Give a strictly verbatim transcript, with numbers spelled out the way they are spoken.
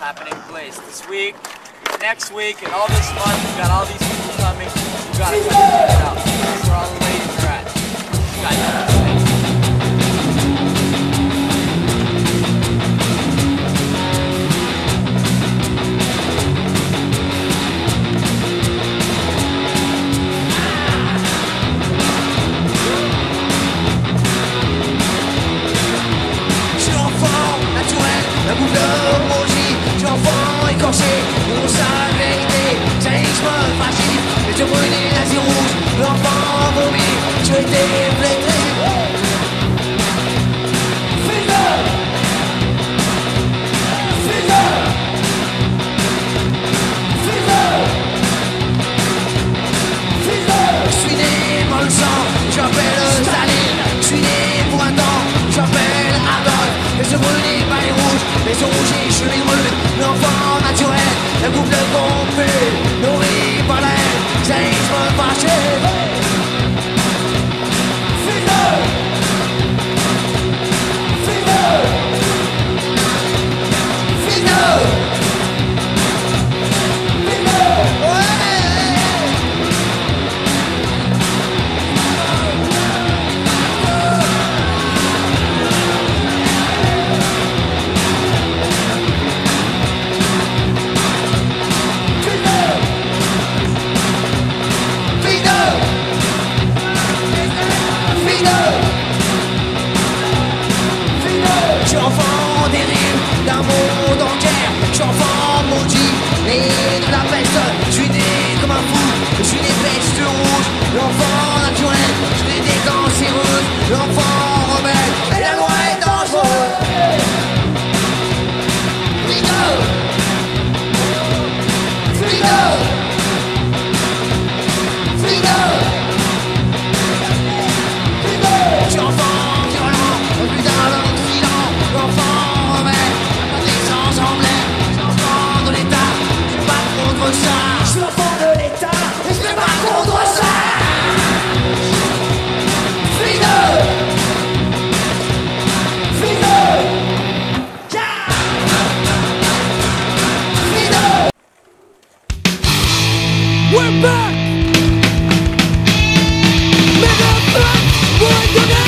happening place this week, next week, and all this month. We've got all these people coming. We've got to check it out. That's where all the ladies are at. You got nothing to say. La bouffe de magie, je suis enfant écorché, on sa vérité, ça explose fragile, et je brûlais l'Asie rouge, l'enfant vomi, je étais flétré. Freezer! Freezer! Freezer! Freezer! Je suis né pour le sang, j'appelle Staline, je suis né pour un temps, j'appelle Adolf, et je brûlais par les rouges. Les rouges, je suis brûle, l'enfant naturel, la boucle de pompe, nourri par l'air, ça explose fâché. Freezer! Freezer! Freezer! Freezer! Ouais! Je suis enfant des rives d'un monde en guerre, je suis enfant maudit et de la peste. Je suis né comme un fou, je suis né peste rouge, l'enfant naturel, je suis né cancéreuse, l'enfant rebelle, et la loi est dangereuse. Freedom! Freedom! Freedom! Freedom! Je suis enfant violent, plus d'un l'Occident, l'enfant rebelle, la naissance en l'air, je suis enfant de l'État, je suis pas contre ça. Je suis enfant de l'État, et je suis pas contre ça. Freedom! Freedom! Yeah! Freedom! We're back! Mega Back! We're gonna